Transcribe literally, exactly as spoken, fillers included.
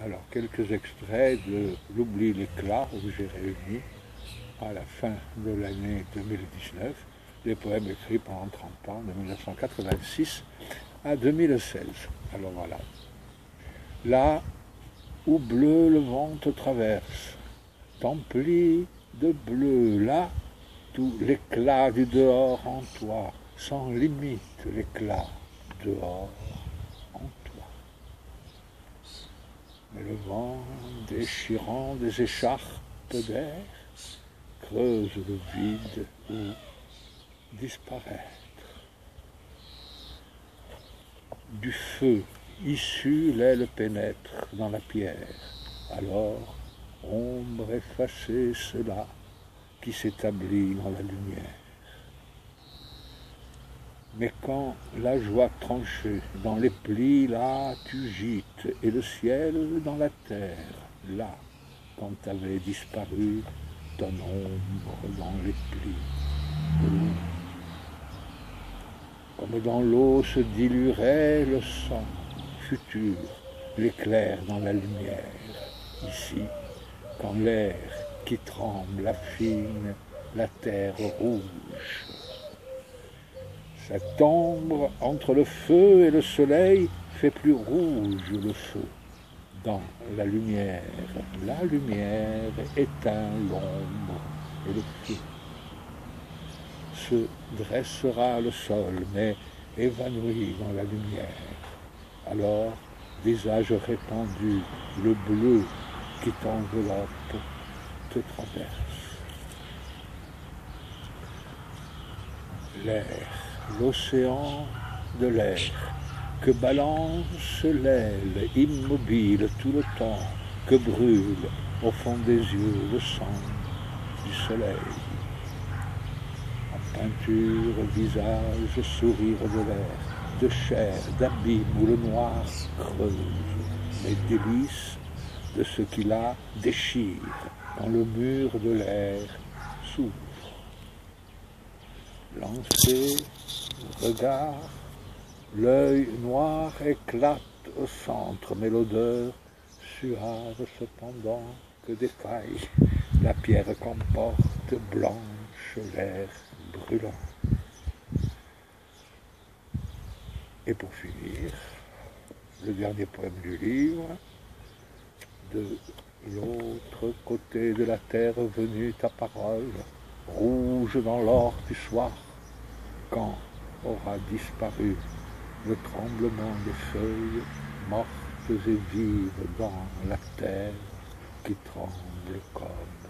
Alors, quelques extraits de L'oubli, l'éclat, où j'ai réuni, à la fin de l'année deux mille dix-neuf, les poèmes écrits pendant trente ans, de mille neuf cent quatre-vingt-six à deux mille seize. Alors voilà. Là où bleu le vent te traverse, t'emplit de bleu, là tout l'éclat du dehors en toi, sans limite l'éclat dehors en toi. Mais le vent, déchirant des écharpes d'air, creuse le vide où disparaître. Du feu issu, l'aile pénètre dans la pierre. Alors, ombre effacée, cela qui s'établit dans la lumière. Mais quand la joie tranchée dans les plis, là tu gites, et le ciel dans la terre, là, quand t'avais disparu ton ombre dans les plis de l'eau. Comme dans l'eau se diluerait le sang futur, l'éclair dans la lumière. Ici, quand l'air qui tremble affine la terre rouge. Cette ombre entre le feu et le soleil fait plus rouge le feu. Dans la lumière, la lumière éteint l'ombre et le feu. Se dressera le sol, mais évanoui dans la lumière. Alors, visage répandu, le bleu qui t'enveloppe te traverse. L'air, l'océan de l'air, que balance l'aile immobile tout le temps, que brûle au fond des yeux le sang du soleil. En peinture, visage, sourire de l'air, de chair, d'abîme où le noir creuse les délices de ce qui la déchire quand le mur de l'air s'ouvre. Lancé, regard, l'œil noir éclate au centre, mais l'odeur suave cependant que défaille la pierre qu'emporte blanche l'air brûlant. Et pour finir, le dernier poème du livre, de l'autre côté de la terre venue ta parole, rouge dans l'or du soir, quand aura disparu le tremblement des feuilles mortes et vives dans la terre qui tremble comme